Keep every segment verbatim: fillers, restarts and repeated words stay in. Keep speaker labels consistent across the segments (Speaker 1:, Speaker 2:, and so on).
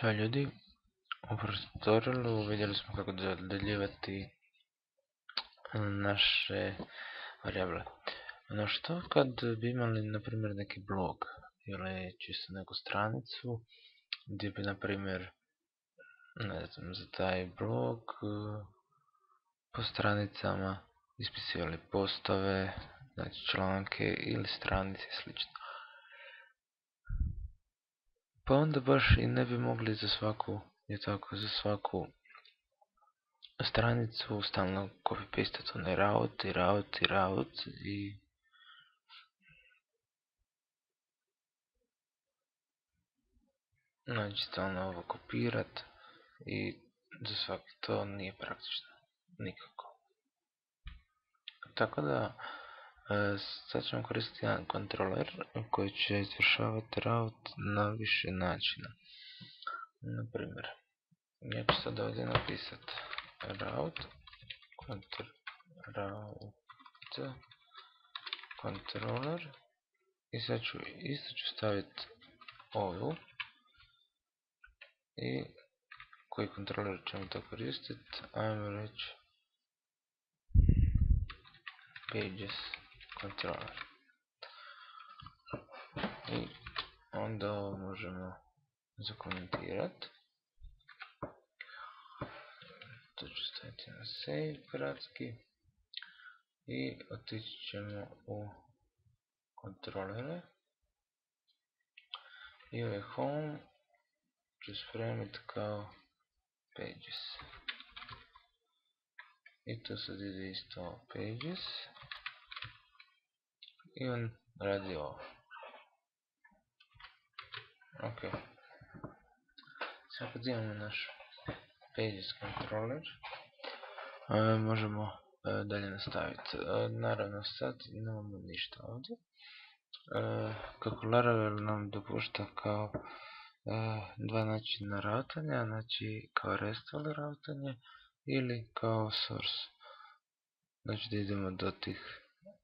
Speaker 1: Ćao ljudi, u tutorialu vidjeli smo kako dodeljivati naše varijable. No što kad bi imali na primjer neki blog ili čisto neku stranicu gdje bi na primjer, ne znam, za taj blog po stranicama ispisivali postove, znači članke ili stranice i slično. Pa onda baš i ne bi mogli za svaku, je tako, za svaku stranicu stalno copy-pastati onaj route i route i route i znači stalno ovo kopirat i za svaki to nije praktično nikako. Tako da sad ćemo koristiti jedan kontroler koji će izvršavati route na više načina. Na primjer, ja ću sad ovdje napisati route route controller i sad ću isto ću staviti ovu i koji kontroler ćemo to koristiti, ajmo reći pages controller i onda ovo možemo zakomentirati. To ću staviti na save kratki i otići ćemo u kontrolere i ovaj home ću spremiti kao pages i tu sad ide isto pages i on radi ovo. Ok, sad kad imamo naš pages controller možemo dalje nastaviti. Naravno sad nemamo ništa ovdje. Kako Laravel nam dopušta kao dva načina routanja, znači kao restful routanje ili kao source, znači da idemo do tih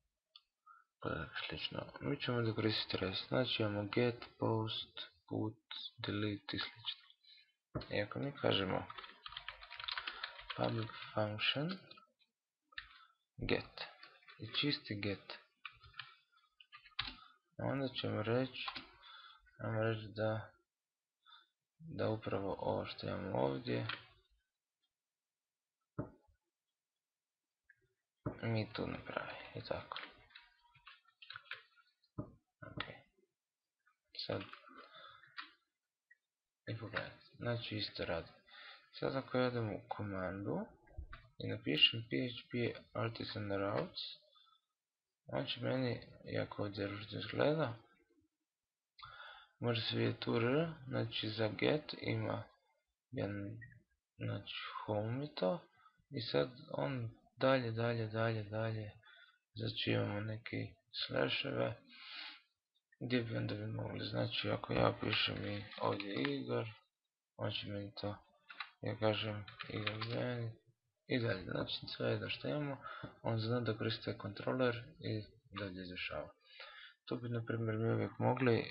Speaker 1: slično. Mi ćemo da koristiti rest, znači imamo get, post, put, delete i slično. I ako mi kažemo public function get i čisti get, onda ćemo reći ajmo reći da da upravo ovo što imamo ovdje mi tu napravi i tako. Ok, sad i pogledajte, znači isto radi. Sad ako ja idem u komandu i napišem php artisan routes, znači meni, jako ovdje ružno izgleda, može se vidjeti U R L, znači za get ima jedan, znači home i to, i sad on dalje, dalje, dalje, dalje, znači imamo neke slasheve, gdje bi onda bi mogli, znači ako ja pišem i ovdje Igor, on će meni to, ja kažem Igor meni, i dalje, znači sve jedno što imamo, on zna da koristi kontroler i dalje izvršava. To bi na primjer mi uvijek mogli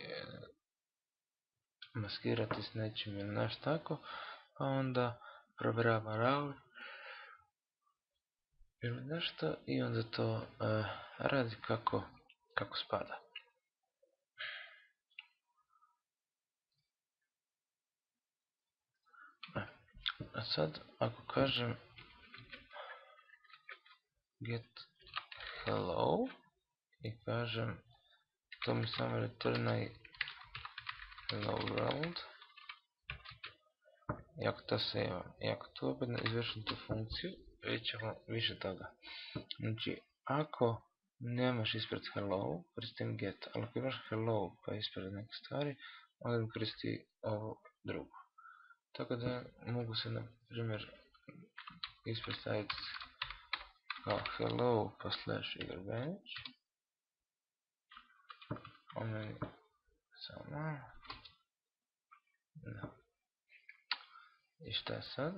Speaker 1: maskirati s nečim ili naš tako, pa onda provjerava route ili nešto i onda to uh, radi kako, kako spada. A sad ako kažem get hello i kažem to mi samo returnaj hello world, i ako to saveam i ako tu opet izvršim tu funkciju, vidjet ćemo više toga. Znači ako nemaš ispred hello, koristim get, ali ako imaš hello pa ispred neke stvari, onda mi koristi ovo drugo. Tako da mogu se na primjer ispred staviti kao hello pa slash Igor Benić. On meni samo da. I šta sad?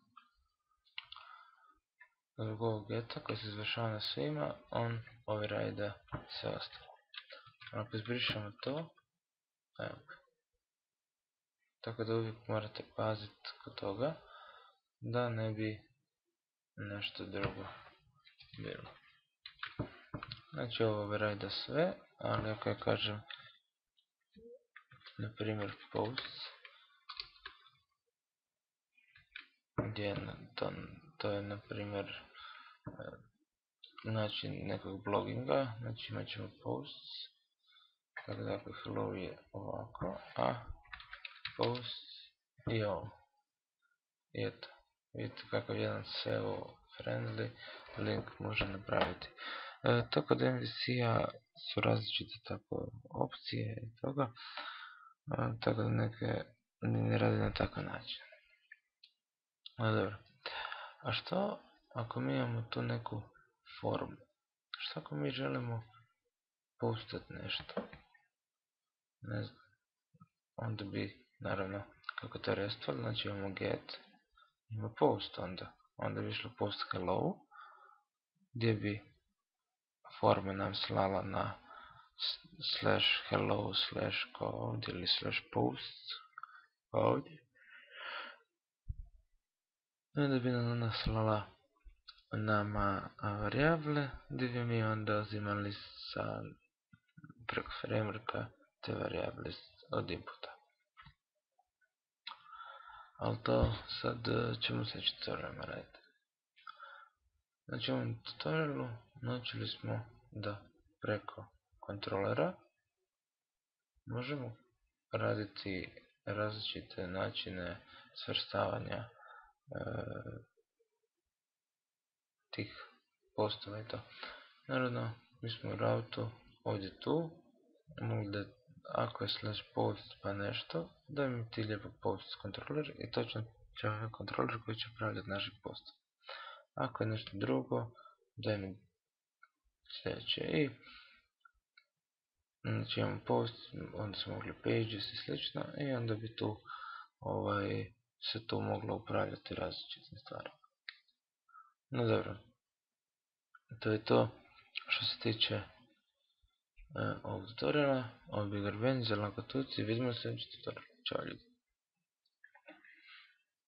Speaker 1: Zbog ovog geta koji se izvršava na svima, on override sve ostalo. Ako izbrišemo to, evo ga. Tako da uvijek morate paziti kod toga da ne bi nešto drugo bilo. Znači ovo override sve, ali ako ja kažem na primjer posts, gdje je to, to je na primjer način nekog bloginga, znači imat ćemo posts, tako da ako hello je ovako, a posts i ovo. I eto, vidite kakav jedan S E O friendly link može napraviti. E, tako da M V C-a su različite tako opcije i toga, e, tako da neke ne radi na takav način. No dobro. A što ako mi imamo tu neku formu? Što ako mi želimo postati nešto? Ne znam. Onda bi, naravno, kako to restval, znači imamo get, imamo post onda. Onda bi išlo post hello, gdje bi forma nam slala na slash hello slash code ili slash post ovdje. Onda bi nam ona slala nama varijable, gdje bi mi onda uzimali sa preko frameworka te varijable od inputa. Ali to sad ćemo sljedeći tutorialima raditi. Znači u ovom tutorialu naučili smo da preko kontrolera možemo raditi različite načine svrstavanja e, tih postova i to. Naravno, mi smo u routu ovdje tu, mogli da ako je slash post pa nešto, da mi ti lijepo post kontroler i točno će ovaj kontroler koji će upravljati našim postom. Ako je nešto drugo, daj mi sljedeće i znači imamo post, onda smo mogli pages i slično i onda bi tu ovaj, se tu moglo upravljati različitim stvarima. No dobro, to je to što se tiče e, ovog tutoriala. Ovo bi Garben za Lago Tuci, vidimo se u sljedeći tutorial. Ćao ljudi.